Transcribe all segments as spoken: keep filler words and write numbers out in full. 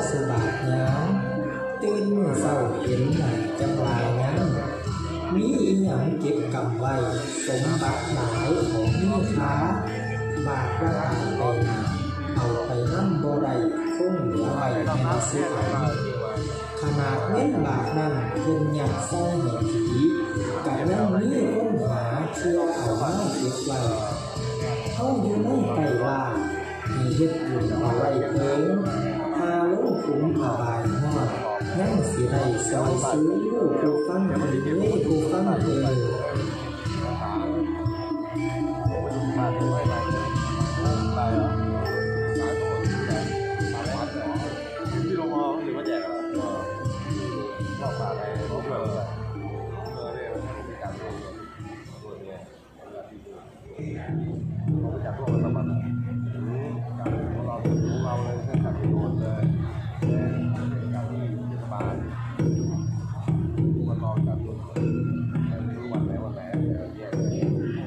สุบาทย้ำตื่นเมื่อเศร้าเห็นหนักจังหวายงั้นมีอีหยังเก็บกำไว้สมบัติหลายของมีค้าบาทละหายไปนาเอาไปนั่งบ่ได้คงเหลือไว้ในสุขขนาดเว้นบาทนั้นเพิ่นอยากใส่ให้ผีกะยังมีคนหาเชื่อเอามาเก็บไว้เขาอยู่ในไก่ว่ามีเฮ็ดบุญเอาไว้เพิ่งพาลงขุมผาบายหอดยังสิได้ซอยซื้อลูกผู้ฟังเด้อผู้ฟังเด้อจากพวกเราบ้างจากเราเราเลยเส้นจากโดนเลยจากที่เทศบาลมันลองจากโดนรู้วันแล้ววันแล้วแยกเลย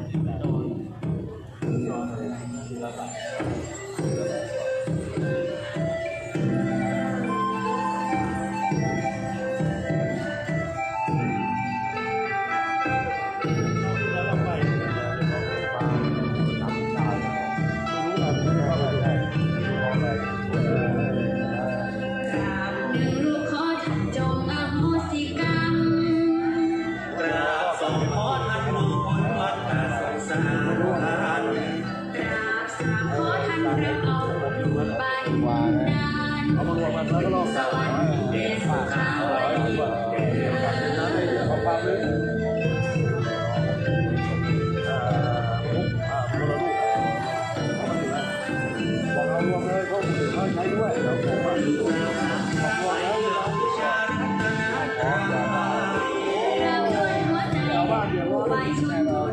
เอามารวมกันแล้วก็ลองสาวเด็กฝากเอาไว้ดีกว่าน้ำไม่เหลือของความเลยอ่าอ่าคนละลูกบอกเรารวมเลยเขาถือเขาใช้ด้วยเราบอกว่าบอกรวมแล้วเราเอาบ้านเดียวว่าแม่เรา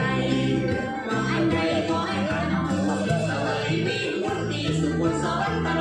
Hãy subscribe cho kênh Ghiền Mì Gõ để không bỏ lỡ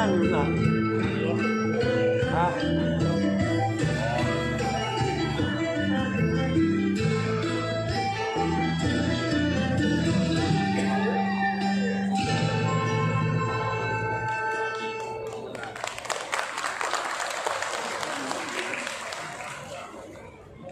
นั่งอยู่น่ะ